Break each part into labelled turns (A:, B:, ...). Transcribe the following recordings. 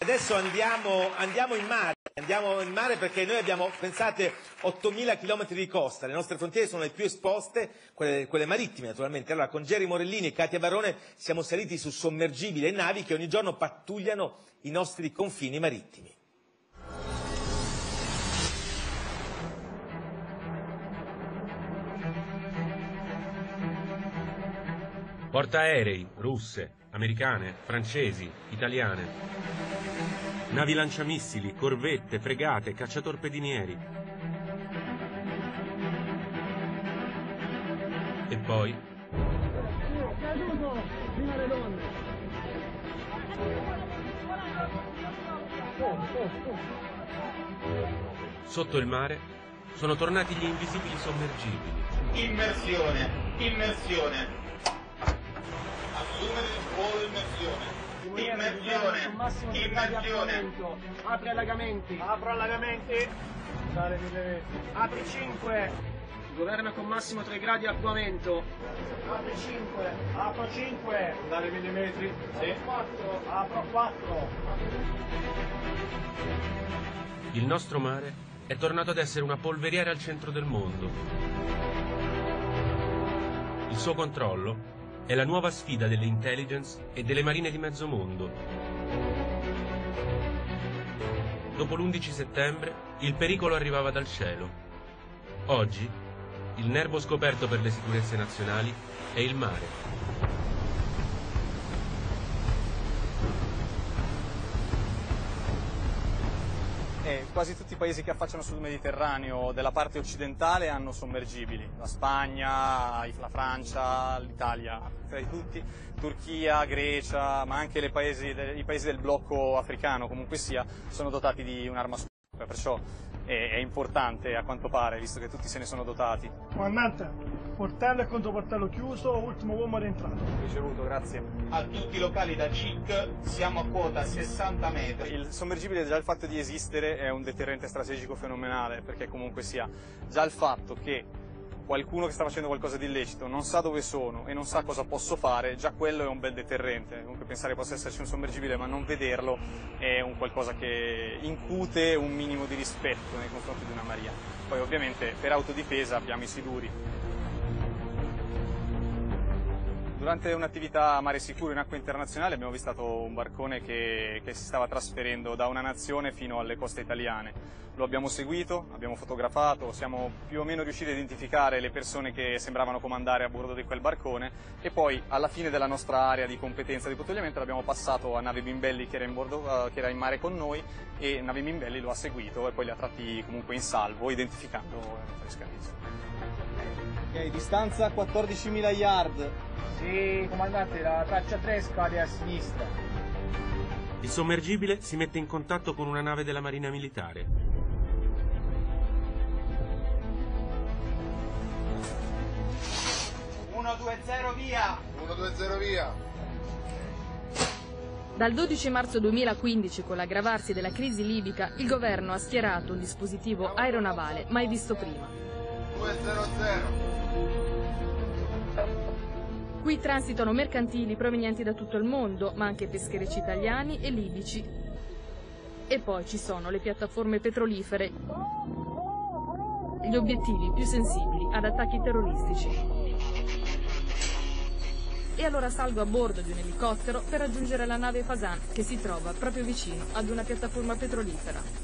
A: Adesso andiamo in mare perché noi abbiamo, pensate, 8.000 km di costa, le nostre frontiere sono le più esposte, quelle marittime naturalmente. Allora con Geri Morellini e Katia Barone siamo saliti su sommergibili e navi che ogni giorno pattugliano i nostri confini marittimi.
B: Portaerei russe, americane, francesi, italiane. Navi lanciamissili, corvette, fregate, cacciatorpedinieri. E poi... Sotto il mare sono tornati gli invisibili sommergibili.
C: Immersione, immersione. Assumere il volo immersione. Immersione.
D: Apri allagamenti. Apro allagamenti. Sale 1000 metri. Apri 5. Governa con massimo 3 gradi acquamento. Apri 5. Apro 5. Sale 1000 metri. Sì. 4. Apro 4.
B: Il nostro mare è tornato ad essere una polveriera al centro del mondo. Il suo controllo è la nuova sfida delle intelligence e delle marine di mezzo mondo. Dopo l'11 settembre, il pericolo arrivava dal cielo. Oggi, il nervo scoperto per le sicurezze nazionali è il mare.
E: Quasi tutti i paesi che affacciano sul Mediterraneo della parte occidentale hanno sommergibili, la Spagna, la Francia, l'Italia, tra di tutti, Turchia, Grecia, ma anche i paesi del blocco africano comunque sia, sono dotati di un'arma super, perciò è importante a quanto pare, visto che tutti se ne sono dotati.
D: Comandante, portello e controportello chiuso, ultimo uomo rientrato.
E: Ricevuto, grazie.
C: A tutti i locali da CIC siamo a quota 60 metri.
E: Il sommergibile, già il fatto di esistere è un deterrente strategico fenomenale, perché comunque sia già il fatto che qualcuno che sta facendo qualcosa di illecito non sa dove sono e non sa cosa posso fare, già quello è un bel deterrente. Comunque pensare possa esserci un sommergibile ma non vederlo è un qualcosa che incute un minimo di rispetto nei confronti di una maria. Poi ovviamente per autodifesa abbiamo i siluri. Durante un'attività a mare sicuro in acque internazionali abbiamo avvistato un barcone che si stava trasferendo da una nazione fino alle coste italiane. Lo abbiamo seguito, abbiamo fotografato, siamo più o meno riusciti a identificare le persone che sembravano comandare a bordo di quel barcone e poi alla fine della nostra area di competenza di pattugliamento l'abbiamo passato a Nave Bimbelli che era in mare con noi e Nave Bimbelli lo ha seguito e poi li ha tratti comunque in salvo identificando i scarichi.
F: Ok, distanza 14.000 yard.
D: Sì, comandante, la traccia 3 scade a sinistra.
B: Il sommergibile si mette in contatto con una nave della Marina Militare.
C: 120 via!
G: 120 via!
H: Dal 12 marzo 2015, con l'aggravarsi della crisi libica, il governo ha schierato un dispositivo aeronavale mai visto prima.
G: 200!
H: Qui transitano mercantili provenienti da tutto il mondo, ma anche pescherecci italiani e libici. E poi ci sono le piattaforme petrolifere, gli obiettivi più sensibili ad attacchi terroristici. E allora salgo a bordo di un elicottero per raggiungere la nave Fasan, che si trova proprio vicino ad una piattaforma petrolifera.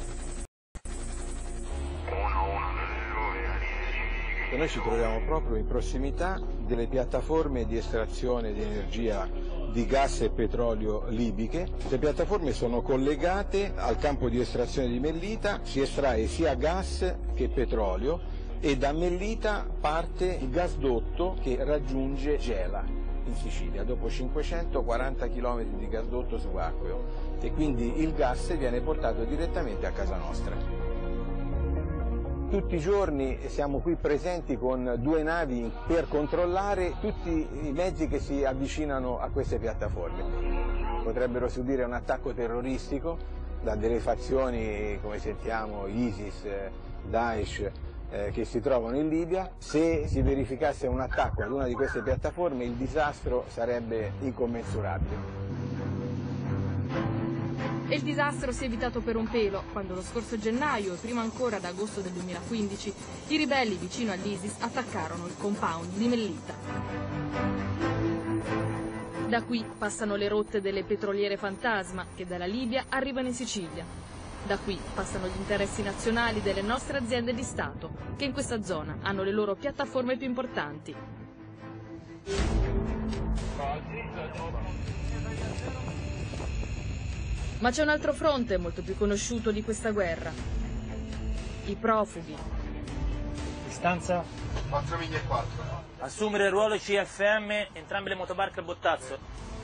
I: Noi ci troviamo proprio in prossimità delle piattaforme di estrazione di energia di gas e petrolio libiche. Le piattaforme sono collegate al campo di estrazione di Mellita, si estrae sia gas che petrolio e da Mellita parte il gasdotto che raggiunge Gela in Sicilia dopo 540 km di gasdotto subacqueo e quindi il gas viene portato direttamente a casa nostra. Tutti i giorni siamo qui presenti con 2 navi per controllare tutti i mezzi che si avvicinano a queste piattaforme. Potrebbero subire un attacco terroristico da delle fazioni, come sentiamo, ISIS, Daesh, che si trovano in Libia. Se si verificasse un attacco ad una di queste piattaforme, il disastro sarebbe incommensurabile.
H: E il disastro si è evitato per un pelo, quando lo scorso gennaio e prima ancora ad agosto del 2015 i ribelli vicino all'ISIS attaccarono il compound di Mellita. Da qui passano le rotte delle petroliere fantasma che dalla Libia arrivano in Sicilia. Da qui passano gli interessi nazionali delle nostre aziende di Stato, che in questa zona hanno le loro piattaforme più importanti. Ma c'è un altro fronte molto più conosciuto di questa guerra. I profughi.
D: Distanza?
G: 4 miglia e 4.
J: Assumere il ruolo CFM, entrambe le motobarche al Bottazzo.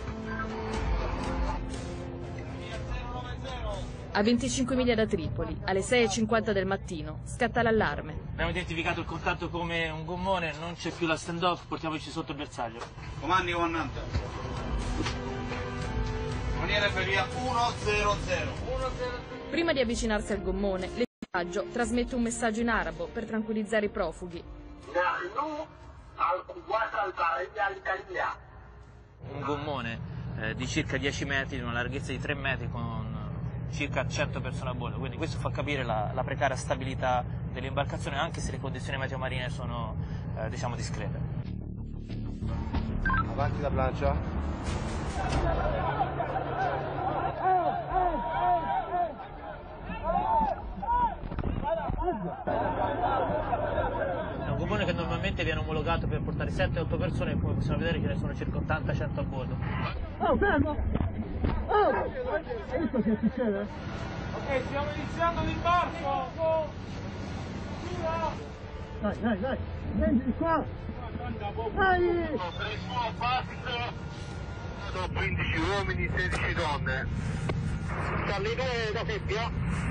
H: A 25 miglia da Tripoli, alle 6:50 del mattino, scatta l'allarme.
J: Abbiamo identificato il contatto come un gommone, non c'è più la stand-off, portiamoci sotto il bersaglio.
C: Comandi, comandante. Moniere per via 100.
H: Prima di avvicinarsi al gommone, l'equipaggio trasmette un messaggio in arabo per tranquillizzare i profughi.
J: Un gommone di circa 10 metri, di una larghezza di 3 metri, con circa 100 persone a bordo, quindi questo fa capire la precaria stabilità dell'imbarcazione, anche se le condizioni meteo marine sono diciamo discrete.
G: Avanti la plancia.
J: È un gommone che normalmente viene omologato per portare 7-8 persone e come possiamo vedere ce ne sono circa 80-100 a bordo.
D: Oh, fermo! Oh! Hai visto che succede? Ok, stiamo iniziando l'imbarco! Dai, prendi di qua! Dai!
G: Sono 15 uomini, 16 donne. Salite da seppia.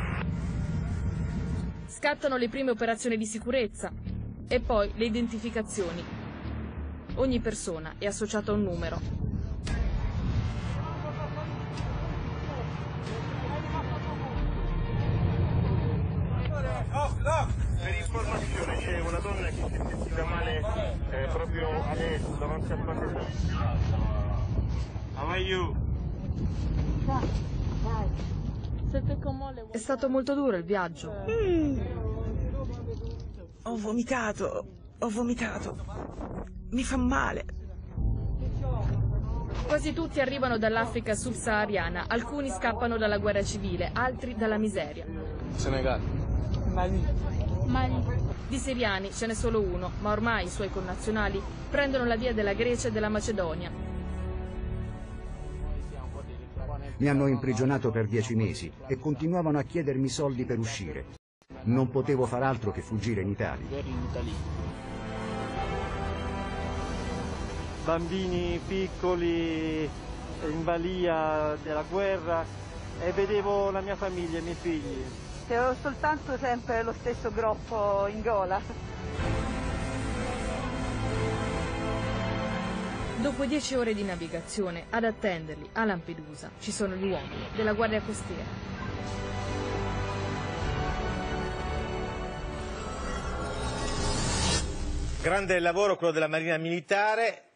H: Scattano le prime operazioni di sicurezza e poi le identificazioni. Ogni persona è associata a un numero.
G: Per informazione c'è una donna che si è sentita male proprio adesso davanti al pannellato. How are you?
H: È stato molto duro il viaggio.
K: Ho vomitato. Mi fa male.
H: Quasi tutti arrivano dall'Africa subsahariana, alcuni scappano dalla guerra civile, altri dalla miseria.
I: Senegal.
H: Mali. Di siriani ce n'è solo uno, ma ormai i suoi connazionali prendono la via della Grecia e della Macedonia.
L: Mi hanno imprigionato per 10 mesi e continuavano a chiedermi soldi per uscire. Non potevo far altro che fuggire in Italia.
M: Bambini piccoli in balia della guerra e vedevo la mia famiglia, i miei figli.
N: Avevo soltanto sempre lo stesso groppo in gola.
H: Dopo 10 ore di navigazione, ad attenderli a Lampedusa ci sono gli uomini della Guardia Costiera.
A: Grande lavoro quello della Marina Militare.